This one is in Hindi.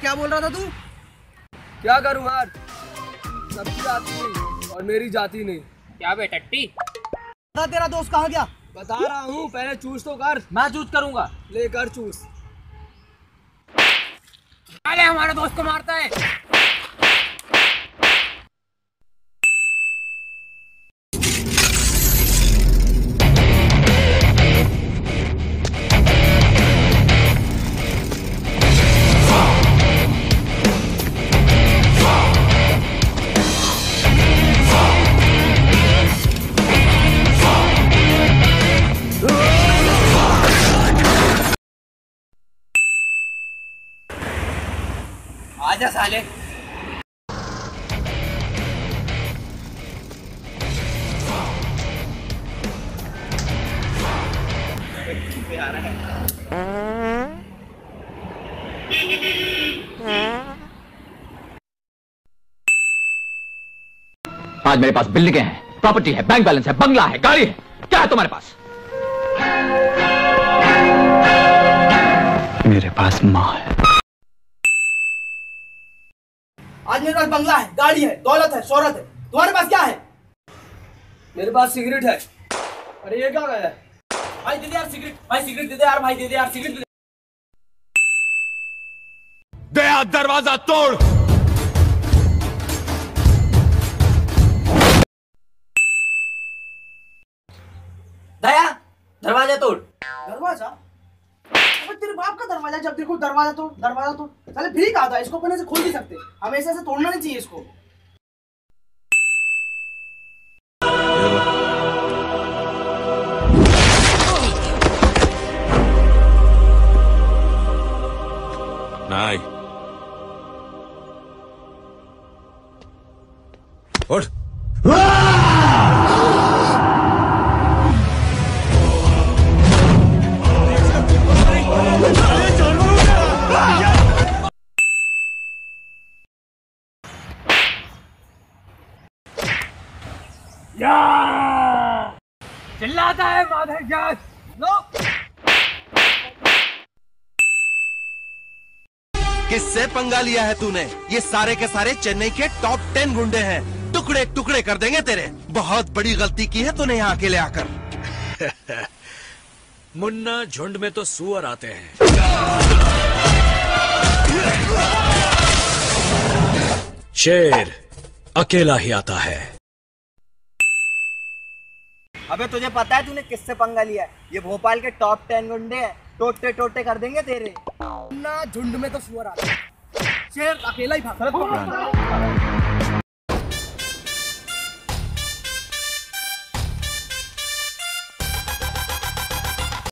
क्या बोल रहा था तू? क्या करूं यार, सबकी जाती नहीं और मेरी जाती नहीं। क्या बे टट्टी? तेरा दोस्त कहाँ गया? बता रहा हूँ, पहले चूस तो कर। मैं चूज करूंगा। लेकर चूस। अरे हमारे दोस्त को मारता है। आजा साले। आज मेरे पास बिल्डिंगें हैं, प्रॉपर्टी है, बैंक बैलेंस है, बंगला है, गाड़ी है। क्या है तुम्हारे पास? मेरे पास माँ है। आज मेरे पास बंगला है, गाड़ी है, दौलत है, शोहरत है। तुम्हारे पास क्या है? मेरे पास सिगरेट है। अरे ये क्या गया? भाई दे दे यार सिगरेट, भाई सिगरेट दे दे यार, भाई दे दे यार सिगरेट दे दे। दया दरवाजा तोड़। दया दरवाजा तोड़। दरवाजा? अबे तेरे बाप का दरवाजा, जब देखो दरवाजा तोड़ दरवाजा तोड़। साले फ्री कहा था, इसको अपने से खोल नहीं सकते। हमेशा से तोड़ना नहीं चाहिए इसको। नहीं उठ। चिल्लाता है माधर जात। लो किससे पंगा लिया है तूने? ये सारे के सारे चेन्नई के टॉप 10 गुंडे हैं। टुकड़े टुकड़े कर देंगे तेरे। बहुत बड़ी गलती की है तूने यहाँ अकेले आकर। मुन्ना, झुंड में तो सुअर आते हैं। शेर अकेला ही आता है। अबे तुझे पता है तूने किससे पंगा लिया है? ये भोपाल के टॉप 10 गुंडे हैं। टोटे टोटे कर देंगे तेरे। ना झुंड में तो सुअर आता है, शेर अकेला ही भागता है।